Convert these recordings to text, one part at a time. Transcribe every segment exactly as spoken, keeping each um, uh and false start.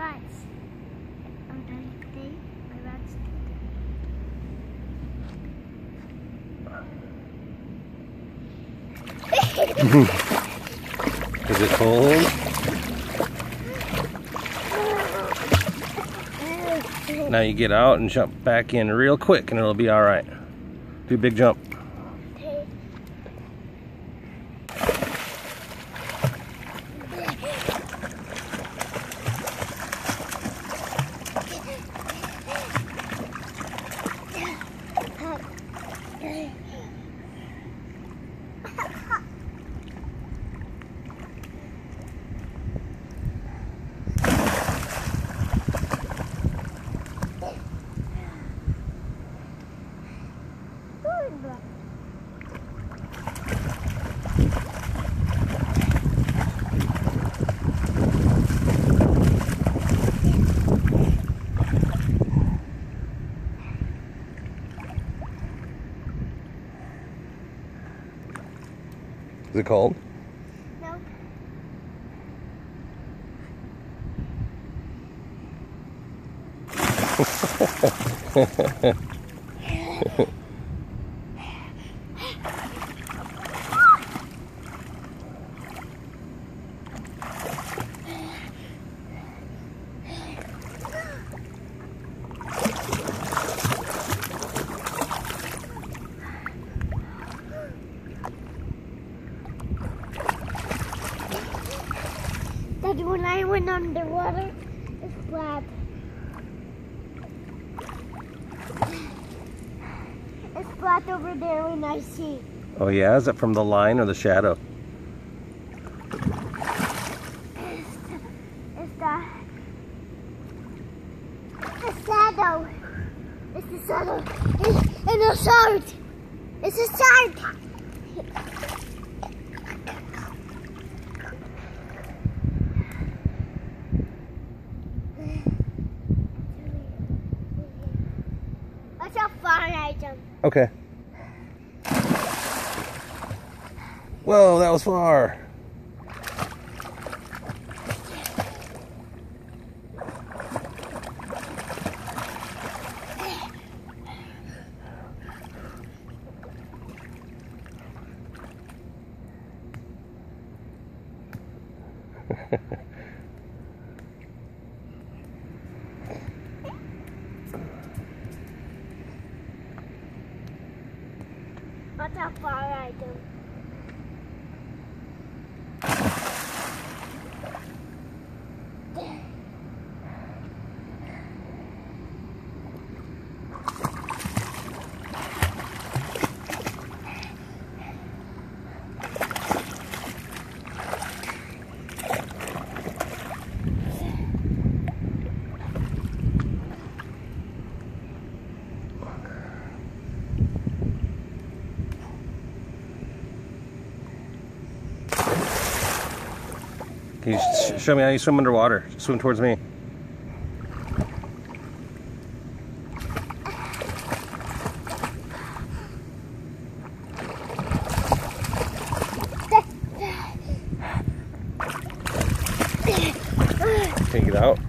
rats. I'm going to play my rats. Is it cold? Now you get out and jump back in real quick and it'll be all right. Do a big jump. Is it cold? No. Daddy, when I went underwater, it's flat. It's flat over there when I see. Oh yeah, is that from the line or the shadow? It's, it's the, the shadow. It's the shadow. It's, it's a shark. It's a shark. Watch how far I jump. Okay. Whoa, that was far. Watch how far I jump. Can you sh show me how you swim underwater? Swim towards me. Can you get out?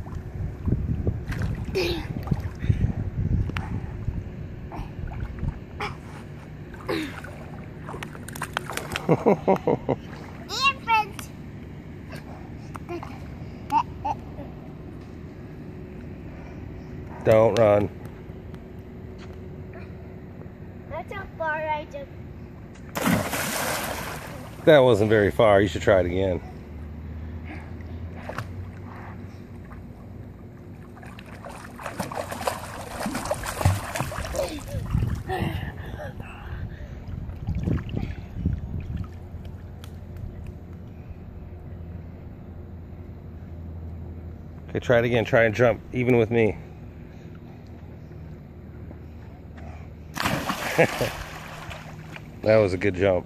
Don't run. That's how far I jump. That wasn't very far. You should try it again. Okay, try it again. Try and jump even with me. That was a good jump.